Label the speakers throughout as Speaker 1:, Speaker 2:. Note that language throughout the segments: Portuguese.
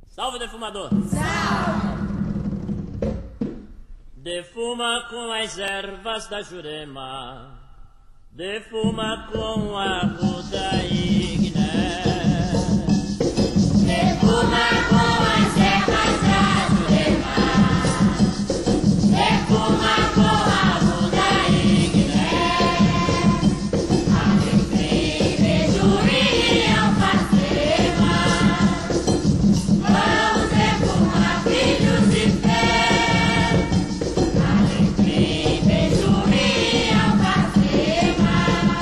Speaker 1: Salve, defumador!
Speaker 2: Salve!
Speaker 1: Defuma com as ervas da Jurema, defuma com a ruda igné.
Speaker 2: Defuma com as ervas da Jurema, defuma com a ruda igné. Alecrim, bejuí e alfazema, vamos defumar filhos de fé. Alecrim, bejuí e alfazema,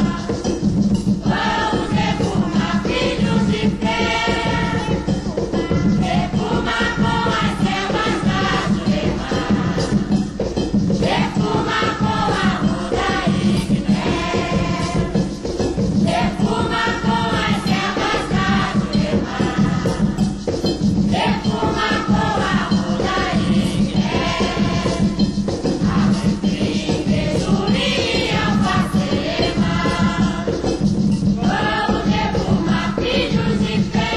Speaker 2: vamos defumar filhos de fé. Defuma com as ervas da Jurema, defuma com a ruda igné. Defuma com as ervas da Jurema, defuma com a ruda igné. Alecrim, bejuí e alfazema, vamos defumar filhos de fé.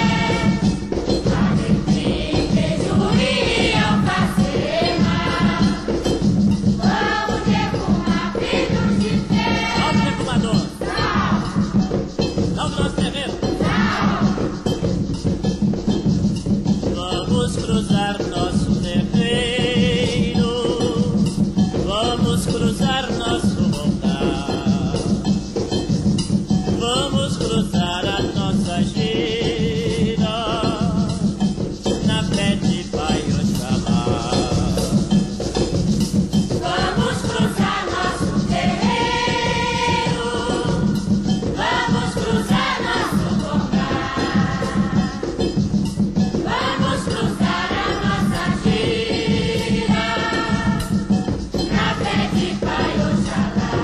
Speaker 2: Alecrim, bejuí e alfazema, vamos defumar filhos de fé.
Speaker 1: Salve, defumador!
Speaker 2: Salve,
Speaker 1: Salve, nosso terreiro!
Speaker 2: salve.
Speaker 1: Vamos cruzar nosso terreiro, vamos cruzar nosso voltar, vamos cruzar a nossa gira, na fé de Pai Oxalá.
Speaker 2: Vamos cruzar nosso terreiro, vamos cruzar nosso lugar, vamos cruzar a nossa gira, na fé de Pai Oxalá.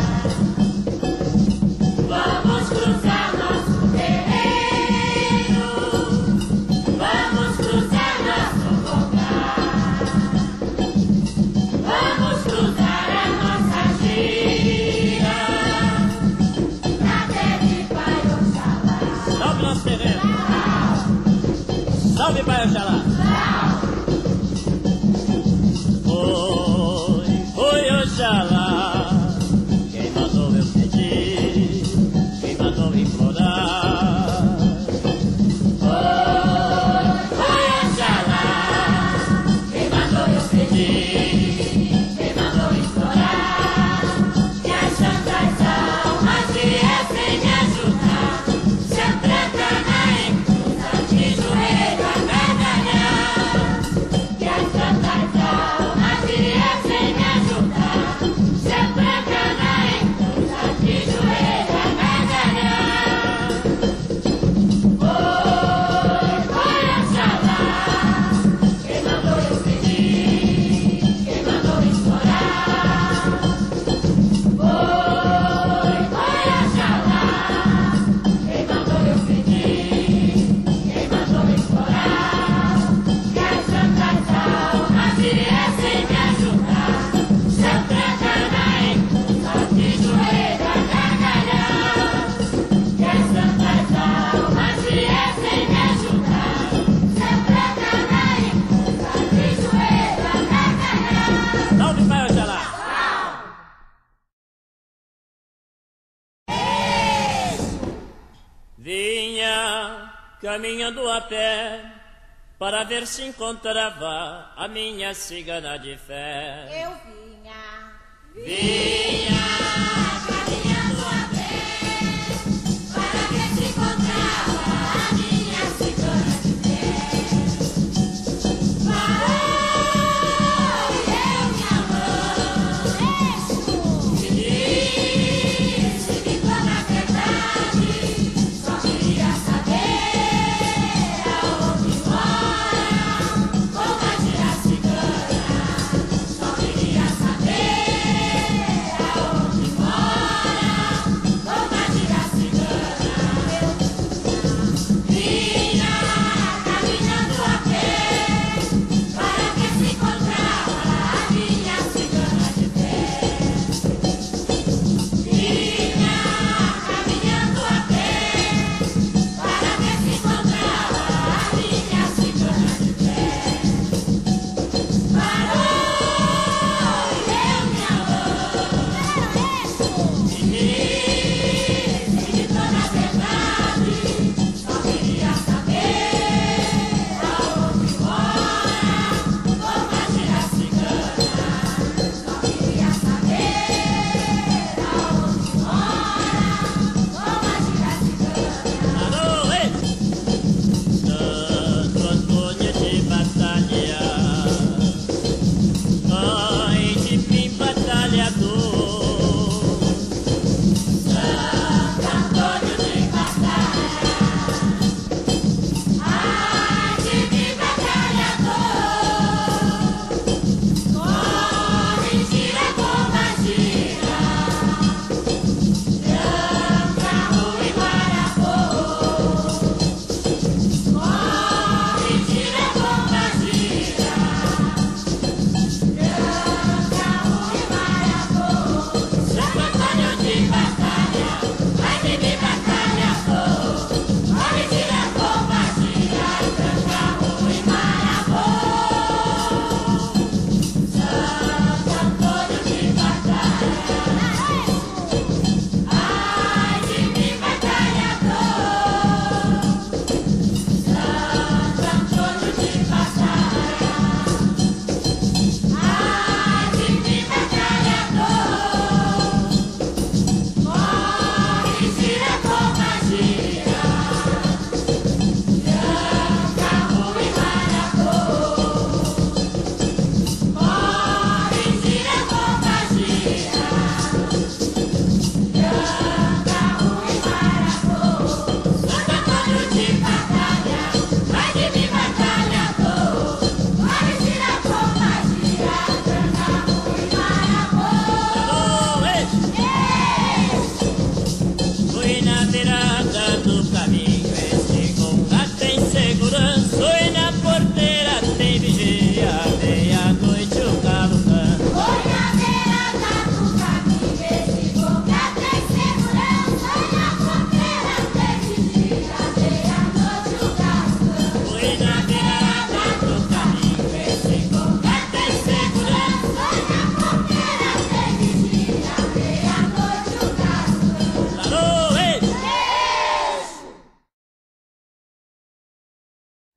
Speaker 2: Vamos cruzar nosso terreiro, vamos cruzar nosso lugar, vamos cruzar a nossa gira, na fé de Pai Oxalá.
Speaker 1: Salve, nosso terreiro! Salve, Pai Oxalá! Foi Oxalá quem mandou eu pedir, quem mandou implorar.
Speaker 2: Foi Oxalá quem mandou eu pedir, quem mandou implorar, que as santas almas viessem me ajudar. Se eu trancana em cruz, de joelho a gargalhar, que as santas almas viessem me ajudar. Se eu trancana em cruz, de joelho a gargalhar. Foi Oxalá quem mandou eu pedir, quem mandou implorar. Foi Oxalá quem mandou eu pedir, quem mandou implorar, que as santas almas viessem me ajudar. Se eu trancana em cruz, de joelho a gargalhar, que as santas almas viessem me ajudar. Se eu trancana em cruz, de joelho a gargalhar.
Speaker 1: Salve, Pai Oxalá! Vinha caminhando a pé para ver se encontrava a minha cigana de fé.
Speaker 3: Eu vinha.
Speaker 1: Vinha
Speaker 2: Caminhando a pé, para ver se encontrava a minha cigana de fé. Foi eu, minha mãe, que disse que toda a verdade só queria saber aonde mora, como agir a cigana, só queria saber aonde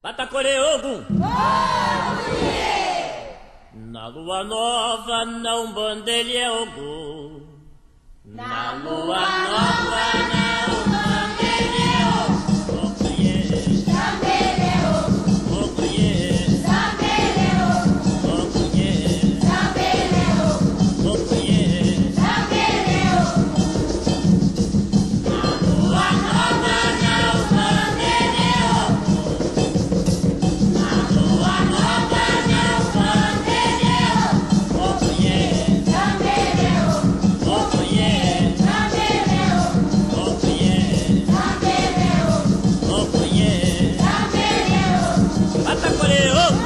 Speaker 1: Patacoreogum. Na lua nova não bandelha Ogum.
Speaker 2: Na lua nova não bandelha Ogum.
Speaker 1: Ocuye,
Speaker 2: Zambele Ogum.
Speaker 1: ocuye,
Speaker 2: Zambele Ogum.
Speaker 1: ocuye,
Speaker 2: Zambele Ogum.
Speaker 1: ocuye.
Speaker 2: Zambele Ogum. Na lua nova não bandelha Ogum. Na lua nova não bandelha Ogum.
Speaker 1: Ocuye,
Speaker 2: Zambele Ogum.
Speaker 1: ocuye,
Speaker 2: Zambele Ogum.
Speaker 1: ocuye,
Speaker 2: Zambele Ogum.
Speaker 1: ocuye.
Speaker 2: Zambele Ogum.
Speaker 1: Patacoreogum.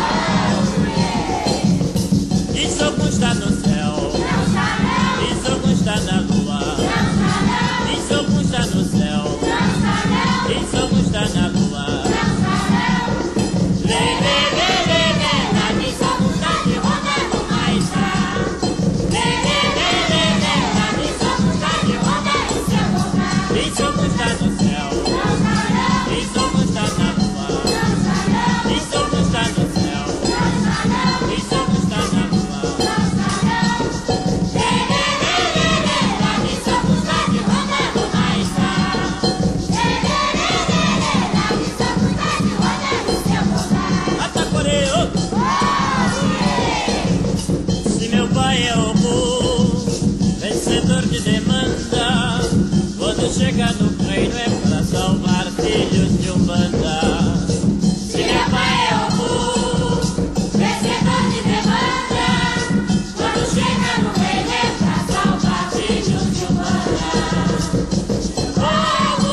Speaker 1: Diz Ogum está no céu,
Speaker 2: Não está não,
Speaker 1: diz Ogum está na lua,
Speaker 2: não está não,
Speaker 1: diz Ogum está no céu,
Speaker 2: não está não,
Speaker 1: diz Ogum está na lua.
Speaker 2: não está não. Lê, lê, lê, lê, lê, lá diz Ogum está de rodando mais tá. Lê, lê, lê, lê, lê, lá diz Ogum está de rodando seu lugar.
Speaker 1: Diz Ogum está no céu,
Speaker 2: Não está não,
Speaker 1: diz Ogum está na lua,
Speaker 2: não está não,
Speaker 1: diz Ogum está no céu,
Speaker 2: não está não,
Speaker 1: diz Ogum está na lua.
Speaker 2: não está não. Lê, lê, lê, lê, lê, lá diz Ogum está de rodando mais tá. Lê, lê, lê, lê, lê, lá diz Ogum está de rodando seu lugar.
Speaker 1: Patacoreogum. Se meu pai é Ogum, vencedor de demanda, quando chega no reino é para salvar filhos de Umbanda.
Speaker 2: Se meu pai é Ogum, vencedor de demanda, quando chega no reino é pra salvar filhos de Umbanda. Ogum,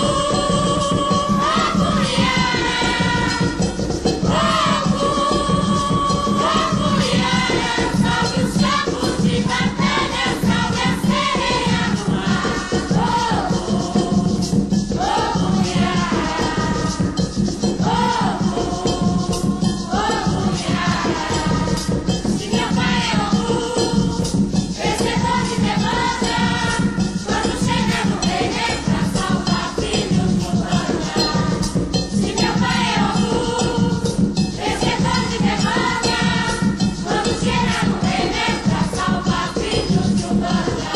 Speaker 2: Ogum-iara, Ogum-iara, salve os campos de batalha, salve a sereia do mar. Se meu pai é Ogum, vencedor de demanda, quando chega no reino é pra salvar filhos de Umbanda. Se meu pai é Ogum, vencedor de demanda, quando chega no reino é pra salvar filhos de Umbanda.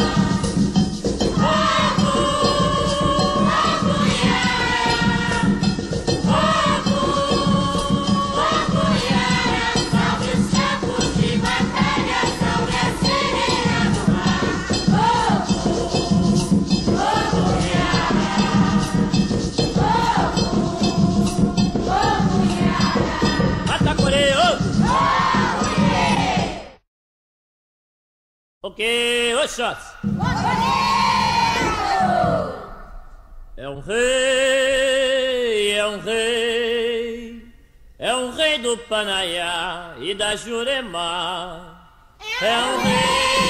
Speaker 2: Ogum-iara, salve os campos de batalha, salve a sereia do mar. Ogum-iara.
Speaker 1: Patacoreogum. Ok, Oxóssi. É um rei, é um rei, é um rei do Panaiá e da Jurema. É um rei,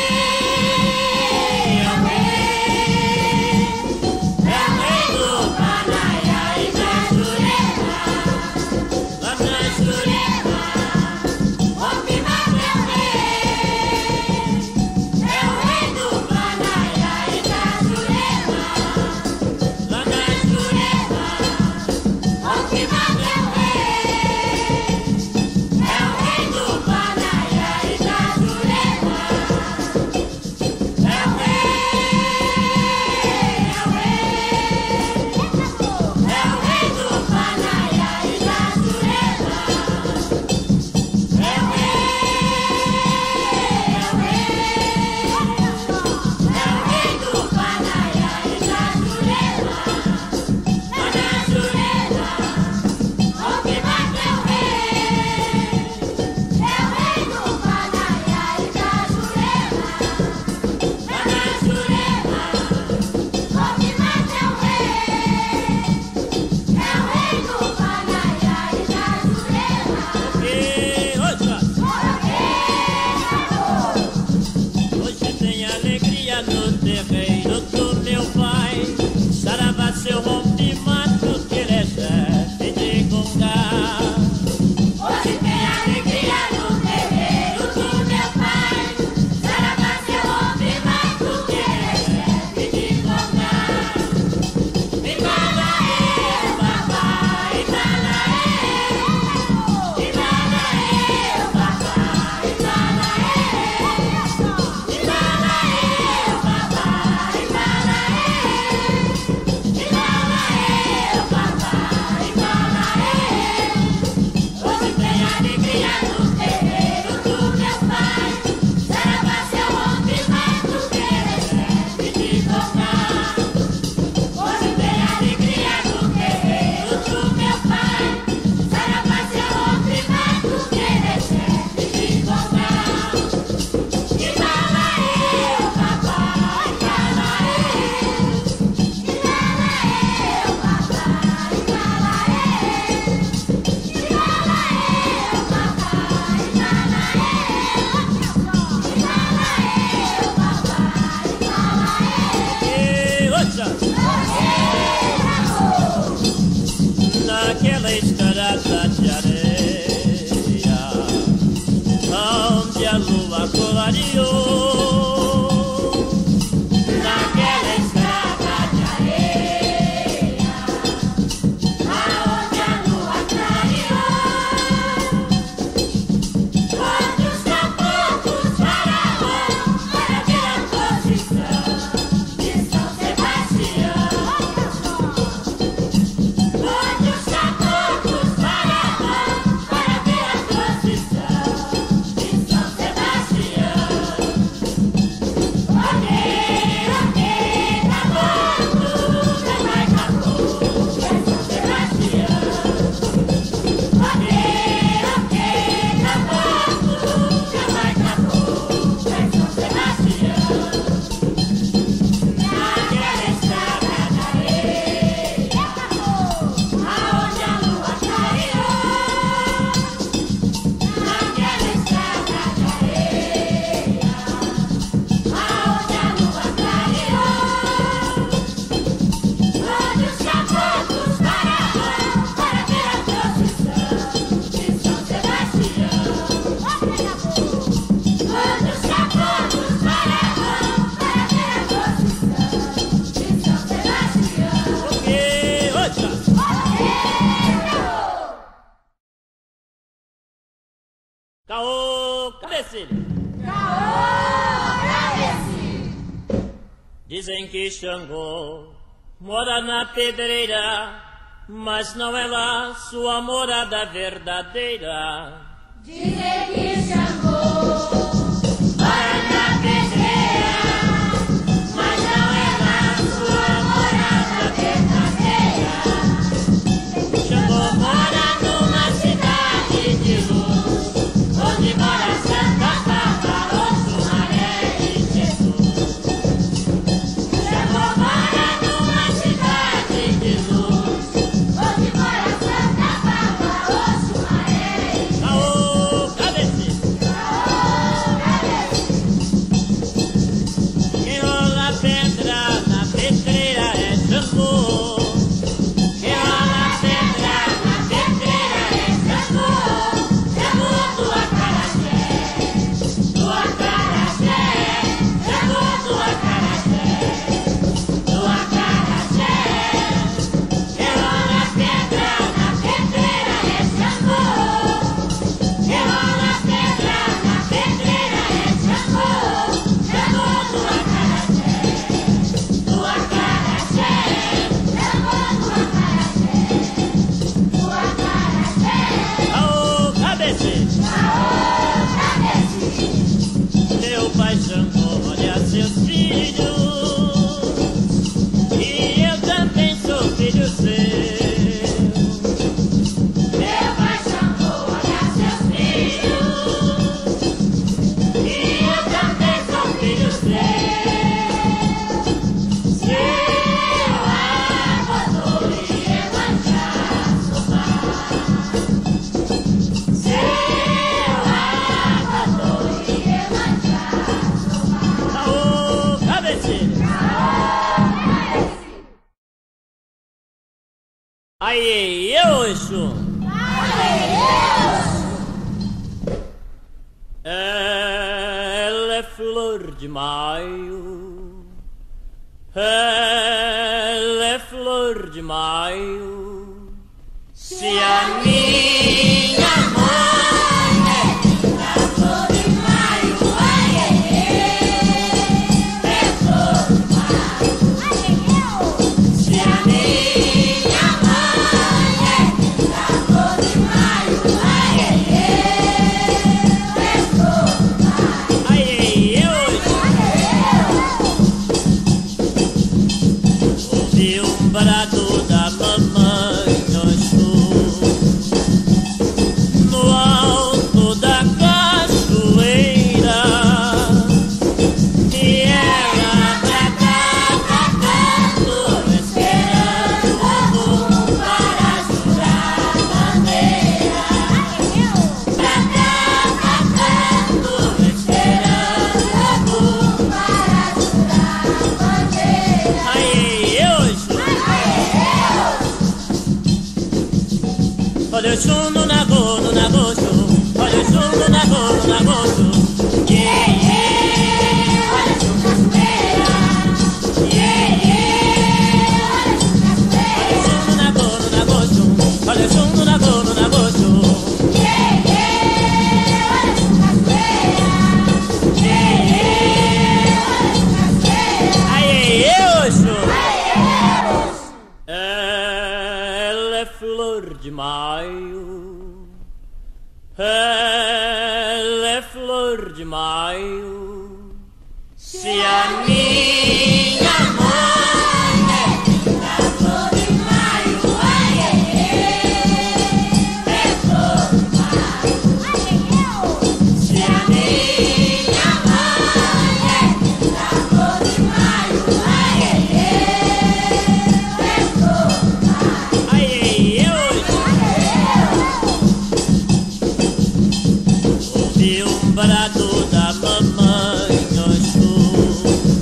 Speaker 1: é um rei, é um rei do
Speaker 2: Panaiá e da Jurema,
Speaker 1: lá na Jurema.
Speaker 2: Opimar é o rei do Panaiá e da Jurema,
Speaker 1: Lá na Jurema.
Speaker 2: Opimar é o rei do Panaiá e da Jurema,
Speaker 1: Caô, cabecilha!
Speaker 2: Caô, cabecilha!
Speaker 1: Dizem que Xangô mora na pedreira, mas não é lá sua morada verdadeira.
Speaker 2: Dizem que Xangô mora na pedreira, mas não é lá sua morada verdadeira.
Speaker 1: Xangô mora numa cidade de luz, onde mora Santa Bárbara, Sumaré e Jesus.
Speaker 2: Xangô mora numa cidade de luz, onde mora Santa Bárbara, Sumaré e Jesus.
Speaker 1: Caô, cabecilha! Quem rola pedra na pedreira é Xangô.
Speaker 2: Quem rola pedra na pedreira é Xangô, Xangô do acarajé, do acarajé, Xangô do acarajé, do acarajé. Quem rola pedra na pedreira é Xangô, quem rola pedra na pedreira é Xangô, Xangô do acarajé, do acarajé, Xangô do acarajé, do acarajé.
Speaker 1: Caô, cabecilha! Meu pai Xangô olha seus filhos, e eu também sou filho seu.
Speaker 2: Meu pai Xangô olha seus filhos, e eu também sou filho seu. Seu avô do Iemanjá Soba, seu avô do Iemanjá Soba.
Speaker 1: Caô, cabecilha! Aí, eu Exu! Ela é flor de maio, ela é flor de maio. Se a minha mãe é
Speaker 2: Da flor de maio, ai, ai, é flor de maio, ai,
Speaker 1: se a
Speaker 2: minha mãe é da flor de maio, ai, é flor de maio,
Speaker 1: aí eu ouvi um brado da mamãe no escuro, no alto da cachoeira, e ela bradava tanto, esperando o algum para jurar a bandeira. Bradava tanto, esperando o algum
Speaker 2: para jurar a bandeira.
Speaker 1: aí eu olha o chum no nagosto, olha o chum no nagosto, yeah, yeah,
Speaker 2: Olha o cachoeira, yeah, yeah, olha o
Speaker 1: olha o chum no nagosto, olha o chum no nagosto,
Speaker 2: yeah, yeah, olha o cachoeira, yeah, yeah, olha o cachoeira.
Speaker 1: aí eu
Speaker 2: Ai,
Speaker 1: ela é flor de maio, ela é flor de maio. Se a minha mãe
Speaker 2: da flor de maio, ai, é flor de maio,
Speaker 1: se a
Speaker 2: minha mãe é da flor de maio, ai, é flor de maio.
Speaker 1: aí eu ouvi um brado da mamãe no escuro,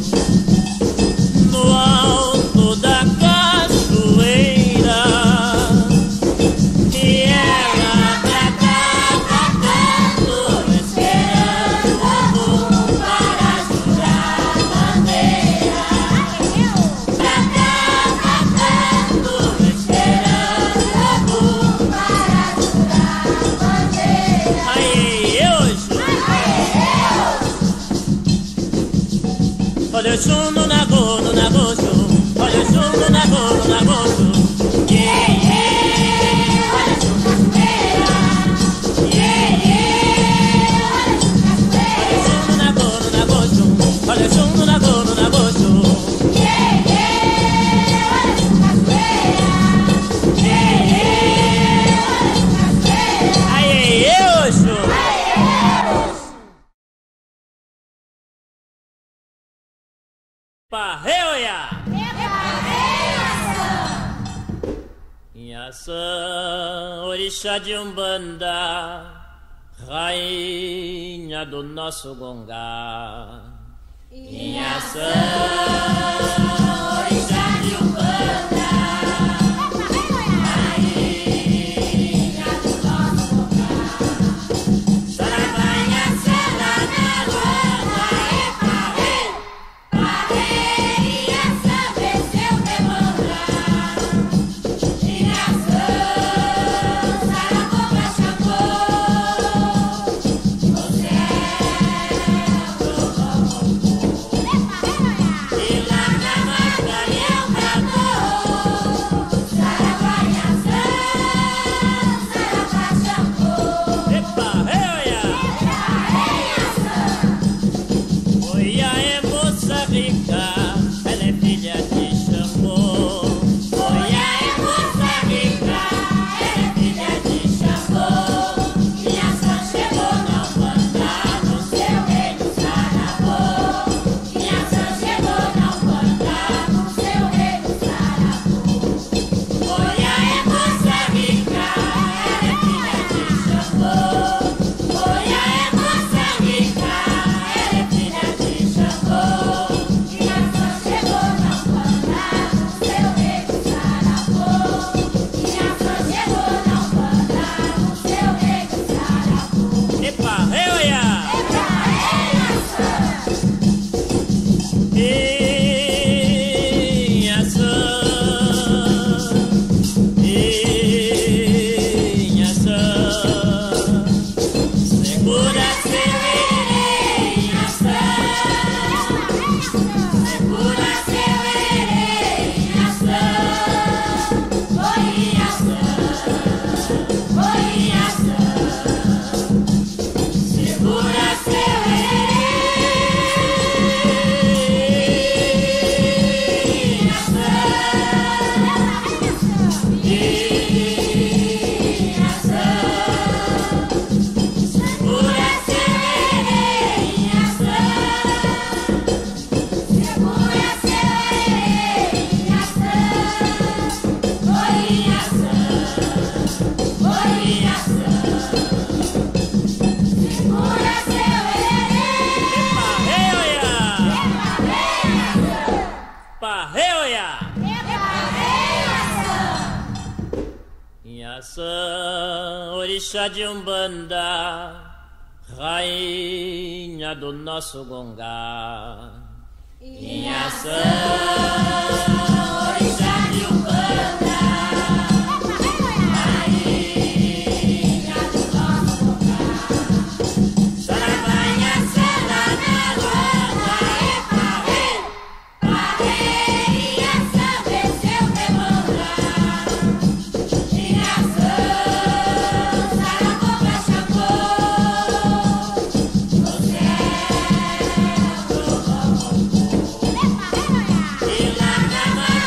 Speaker 1: no alto da cachoeira, e ela bradava tanto, esperando o algum para jurar a bandeira. Bradava tanto, esperando o algum
Speaker 2: Para jurar a bandeira.
Speaker 1: aí eu chum no nago, chum. Olha o chum no nago, chum. Yeah, yeah, olha o chum cachoeira. Yeah, yeah, olha o chum cachoeira. Olha o chum no nago, chum. Yeah, yeah, olha o chum cachoeira. Yeah, yeah, olha o chum cachoeira. Aê, eu, chum. Parreia! Inhaçã, orixá de Umbanda, rainha do nosso gongá. Inhaçã, orixá de Umbanda, rainha do nosso gongá. Saravá, Inhaçã, lá na lua, é parreia, parreia, Inhaçã venceu demanda. Inhaçã, Saravá, Xangô, o céu do e lá na mata eu bradou. Saravá, Inhaçã, Saravá, Xangô. Epa, reia! Oiá é moça rica, ela é filha de Xangô. Oiá é moça rica, ela é filha de Xangô. Inhaçã chegou na Umbanda, no seu reino Saravô. Inhaçã chegou na Umbanda, no seu reino Saravô. Oiá é moça rica, ela é filha de Xangô. Oiá é moça rica, ela é filha de Xangô. Inhaçã chegou na Umbanda, no seu reino Saravô. Inhaçã chegou na Umbanda, no seu reino Saravô. Epa, reia! Inhaçã, Inhaçã, segura seu erê, Inhaçã. Segura seu erê, Inhaçã. Oi, Inhaçã, oi, Inhaçã. Segura seu erê, Inhaçã. Inhaçã, segura seu erê, Inhaçã. Segura seu erê, Inhaçã. Oi, Inhaçã, oi, Inhaçã. Segura seu erê. Parreia! Inhaçã, orixá de Umbanda, rainha do nosso gongá. Inhaçã, orixá de Umbanda, rainha do nosso gongá. Saravá, Inhaçã, lá na lua, é parreia, parreia, Inhaçã venceu demanda. Inhaçã, Saravá, Xangô, o céu do e lá na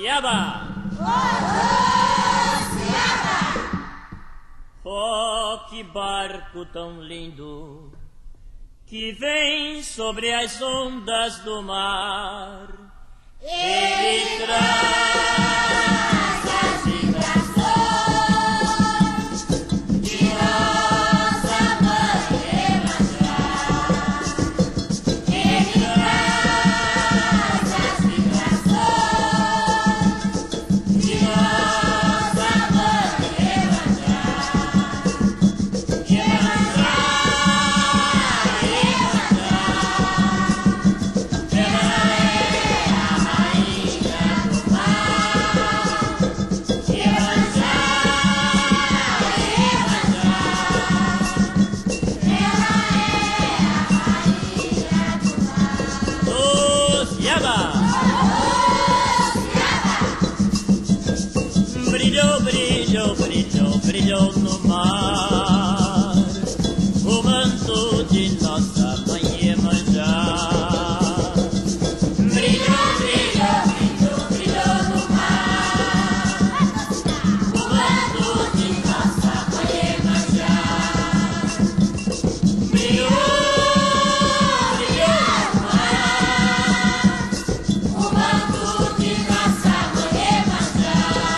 Speaker 1: Ciaba! Oh, que barco tão lindo que vem sobre as ondas do mar. Ele traz as vibrações de nossa mãe Iemanjá. Ele traz as vibrações de nossa mãe Iemanjá. Iemanjá, Iemanjá, ela é a rainha do mar. Iemanjá, Iemanjá, ela é a rainha do mar. Oh, Ciaba! Brilhou, brilhou, brilhou, brilhou no mar o manto de nossa mãe Iemanjá. Brilhou, brilhou, brilhou, brilhou no mar o manto de nossa mãe Iemanjá. Brilhou, brilhou no mar o manto de nossa mãe Iemanjá.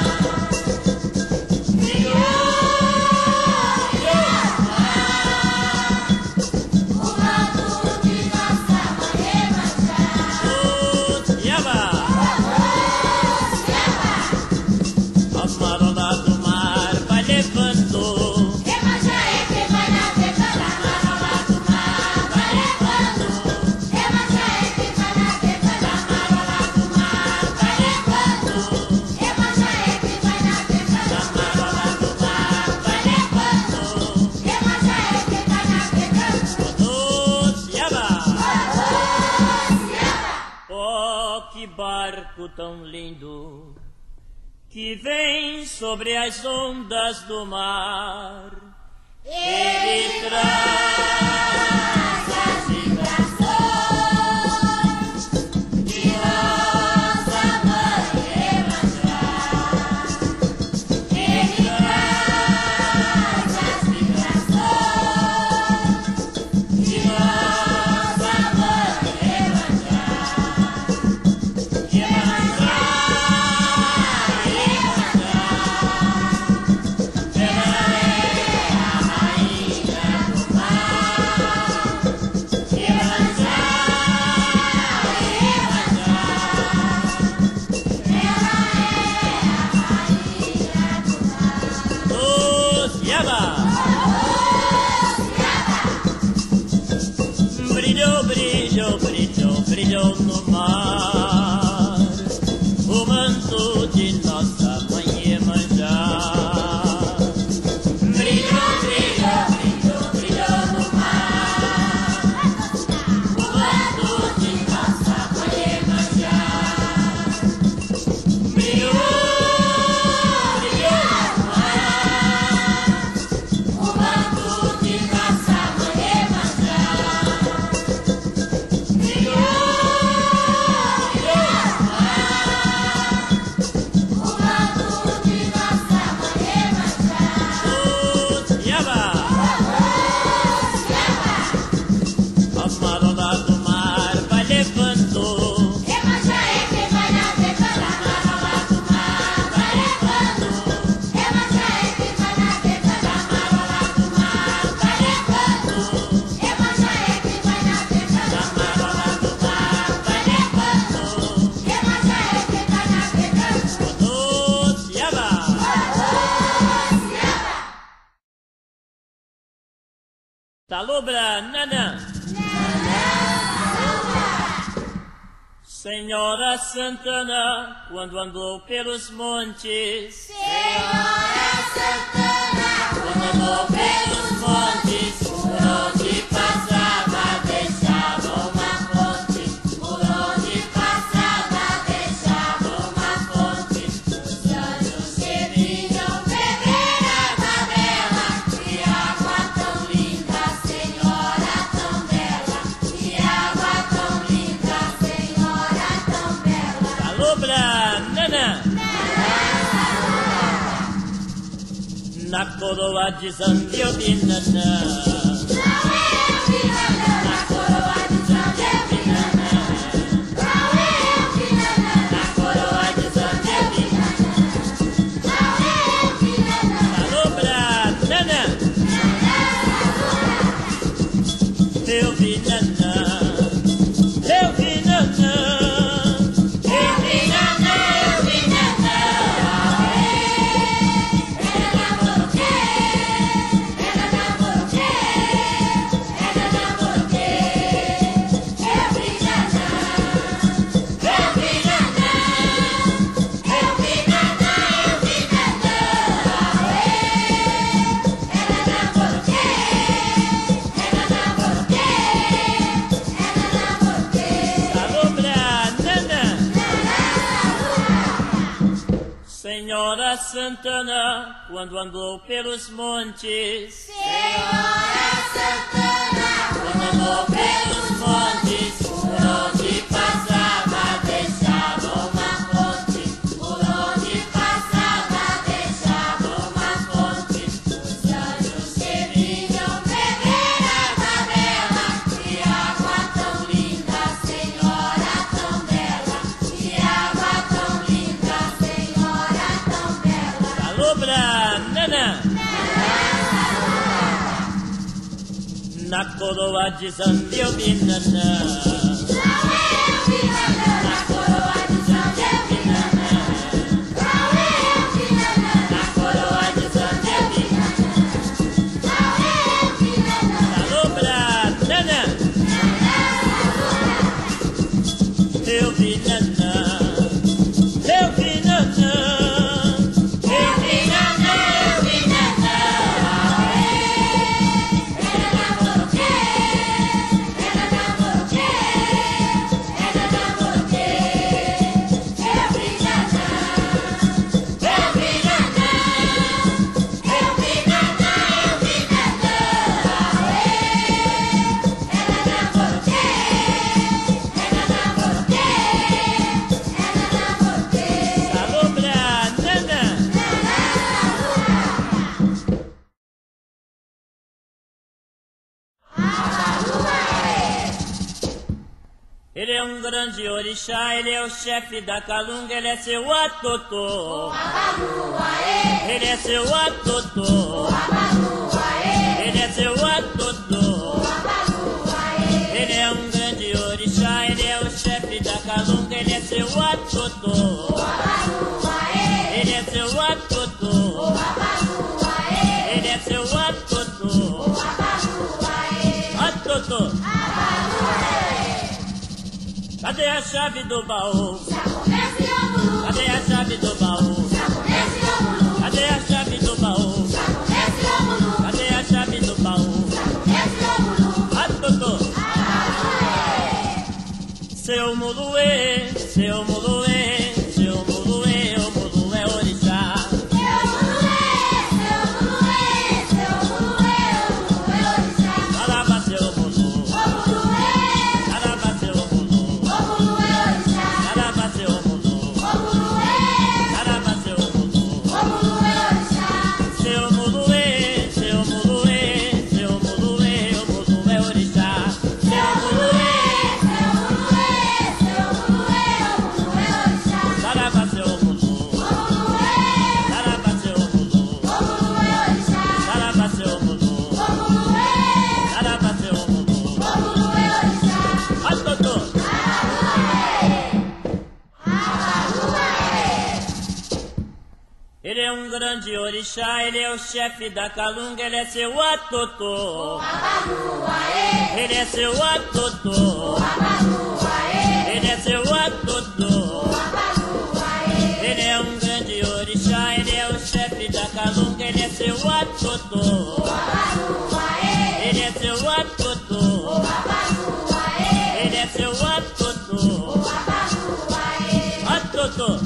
Speaker 1: A marola do mar vai levando. Iemanjá é quem vai navegando. A marola do mar vai levando. Iemanjá é quem vai navegando. A marola do mar vai levando. Iemanjá é quem vai navegando. A marola do mar vai levando. Iemanjá é quem vai navegando. Oh, Ciaba! Oh, que barco tão lindo que vem sobre as ondas do mar. Ele traz as vibrações de nossa mãe Iemanjá. Ele traz as vibrações de nossa mãe Iemanjá. Iemanjá, Iemanjá, ela é a rainha do mar. Iemanjá, Iemanjá, ela é a rainha do mar. Oh, Ciaba! Brilhou, brilhou, brilhou, brilhou no mar o manto de nossa mãe Iemanjá. Brilhou, brilhou, brilhou, brilhou no mar o manto de nossa mãe Iemanjá. Brilhou, brilhou no mar o manto de nossa mãe Iemanjá. Brilhou, brilhou no mar o manto de nossa mãe Iemanjá. Oh, Ciaba! A marola do mar vai levando. Iemanjá é quem vai navegando. A marola do mar vai levando. Iemanjá é quem vai navegando. A marola do mar vai levando. Iemanjá é quem vai navegando. A marola do mar vai levando. Iemanjá é quem vai navegando. Oh, Ciaba! Talubra, nanã. Senhora Santana, quando andou pelos montes. Senhora Santana, quando andou pelos montes, por onde passava deixava uma fonte. Por onde passava deixava uma fonte. Os anjos que vinham beber água dela. Que água tão linda, Senhora tão bela. Que água tão linda, Senhora tão bela. Alô, Nanã! Na coroa de Zambi eu vi nanã.
Speaker 2: Na coroa de Zambi eu vi nanã. Na coroa de Zambi eu vi nanã.
Speaker 1: Alô pra nanã. Eu vi nanã. Eu vi nanã. Senhora Santana, quando andou pelos montes.
Speaker 2: Senhora Santana, quando andou pelos montes, por onde passava deixava uma fonte. Por onde passava deixava uma fonte. Os anjos que vinham beber água dela, que água tão linda, Senhora tão bela, que água tão linda, Senhora tão bela.
Speaker 1: Alô pra nanã. Na coroa de Zambi eu vi nanã.
Speaker 2: Na coroa de Zambi eu vi nanã. Na coroa de Zambi eu vi nanã.
Speaker 1: Alô pra nanã. Eu vi nanã. Eu vi nanã. Ele é um grande orixá, ele é o chefe da calunga, ele é seu atotô. Ele é seu atotô. Ele é seu atotô. Ele é um grande orixá, ele é o chefe da calunga, ele é seu atotô. Ele é seu atotô. Ele é seu atotô. Atotô. Cadê a chave do baú? Cadê a chave do baú? Cadê a chave do baú? Cadê a chave do baú? Atotô. Seu muluê, seu muluê, seu muluê, o muluê é orixá. Caraba seu mulu. Caraba seu mulu. Caraba seu mulu. Caraba seu mulu. Seu muluê, seu muluê, seu muluê, o muluê é orixá. Seu muluê. Caraba seu mulu. Caraba seu mulu. Caraba seu mulu. Caraba seu mulu. Atotô. Ele é um grande orixá, ele é o chefe da calunga, ele é seu atotô. Ele é seu atotô. Ele é seu atotô. Ele é um grande orixá, ele é o chefe da calunga, ele é seu atotô. Ele é seu atotô. Ele é seu atotô. Atotô.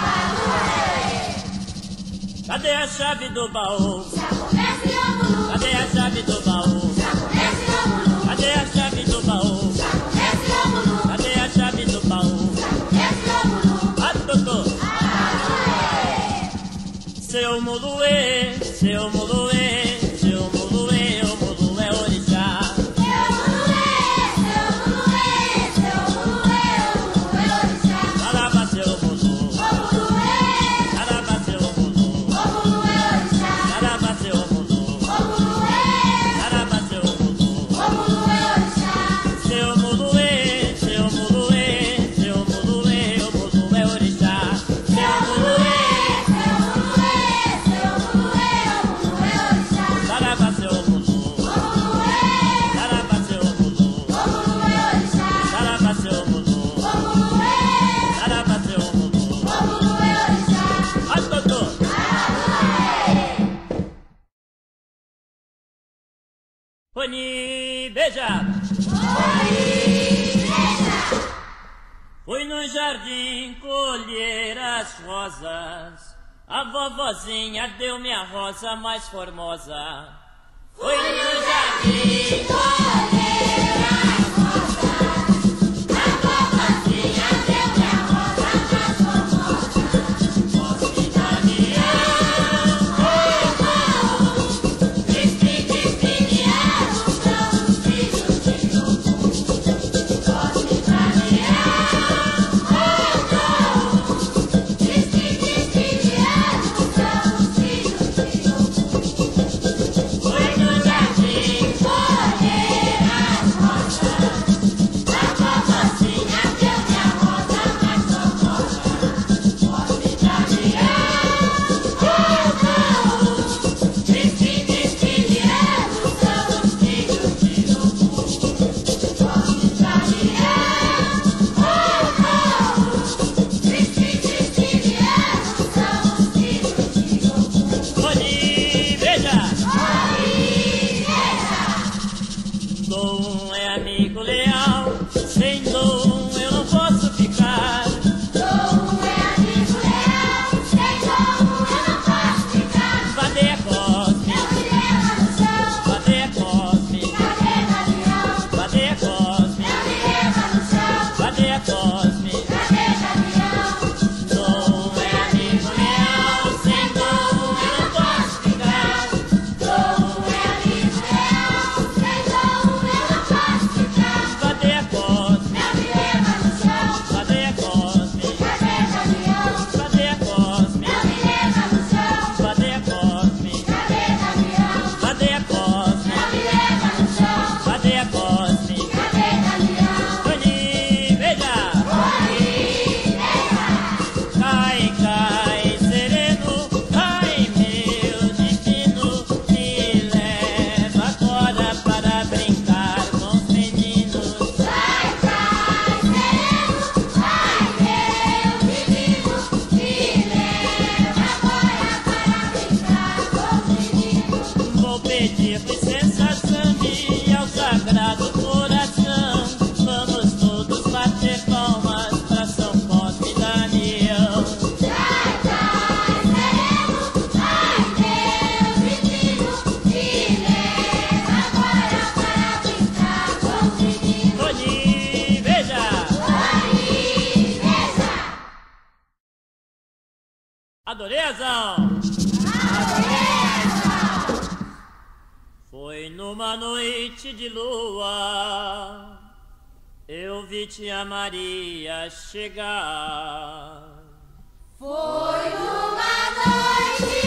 Speaker 1: Cadê a chave do baú? Cadê a chave do baú? Cadê a chave do baú? Cadê a chave do baú? Atotô. Seu mudoê, seu mudoê, seu mudoê, o mudoê orixá.
Speaker 2: Seu mudoê, seu mudoê, seu mudoê, o mudoê orixá.
Speaker 1: Caraba, seu mudo,
Speaker 2: O mudoê,
Speaker 1: caraba, seu mudo,
Speaker 2: o mudoê orixá.
Speaker 1: caraba, seu mudo,
Speaker 2: O mudoê,
Speaker 1: caraba, seu mudo.
Speaker 2: o mudoê orixá.
Speaker 1: Seu mudoê, seu mudoê, seu mudoê, o mudoê orixá. Seu mudoê,
Speaker 2: Seu mudoê, seu mudoê, o mudoê orixá.
Speaker 1: caraba, seu mudo,
Speaker 2: O mudoê,
Speaker 1: caraba, seu mudo,
Speaker 2: o mudoê orixá.
Speaker 1: caraba, seu mudo,
Speaker 2: O mudoê,
Speaker 1: caraba, seu mudo.
Speaker 2: o mudoê orixá.
Speaker 1: Ai, doutor! Rony, beija! Fui no jardim colher as rosas. A vovozinha deu-me a rosa mais formosa. Fui no jardim
Speaker 2: Colher as rosas, a vovozinha deu-me a rosa mais formosa. Moço Damião, Crispiniano, são os filhos de Ogum. Moço Damião, Crispiniano, são os filhos de Ogum. Foi no jardim colher as rosas, a vovozinha deu-me a rosa mais formosa. Moço Damião, Crispiniano, são os filhos de Ogum. Moço Damião, Crispiniano, são os filhos de Ogum.
Speaker 1: Rony, beija! Dom é amigo leal, sem dom eu não posso ficar.
Speaker 2: Dom é amigo leal, sem dom eu não posso ficar.
Speaker 1: Vadeia Cosme,
Speaker 2: Não me leva no chão,
Speaker 1: vadeia Cosme,
Speaker 2: cadê Damião?
Speaker 1: vadeia Cosme,
Speaker 2: Não me leva no chão,
Speaker 1: vadeia Cosme.
Speaker 2: cadê Damião?
Speaker 1: Dom é amigo leal, sem dom eu não posso ficar.
Speaker 2: Dom é amigo leal, sem dom eu não posso ficar.
Speaker 1: Vadeia Cosme,
Speaker 2: Não me leva no chão,
Speaker 1: vadeia Cosme,
Speaker 2: cadê Damião?
Speaker 1: vadeia Cosme,
Speaker 2: Não me leva no chão,
Speaker 1: vadeia Cosme,
Speaker 2: cadê Damião?
Speaker 1: vadeia Cosme,
Speaker 2: Não me leva no chão,
Speaker 1: vadeia Cosme.
Speaker 2: cadê Damião?
Speaker 1: Rony, beija! Cai, cai, sereno, cai, meu divino, me leva agora para brincar com os meninos.
Speaker 2: Vai, vai, sereno, vai, meu divino, me leva agora para brincar com os meninos.
Speaker 1: Vou pedir licença, Zambi, ao Sagrado Coração. Vamos todos bater palmas pra São Cosme e Damião.
Speaker 2: Vai, vai, sereno, vai, meu divino, me leva agora para brincar com os meninos.
Speaker 1: Rony, beija! Adorezão! Foi numa noite de lua, eu vi tia Maria chegar.
Speaker 2: Foi numa noite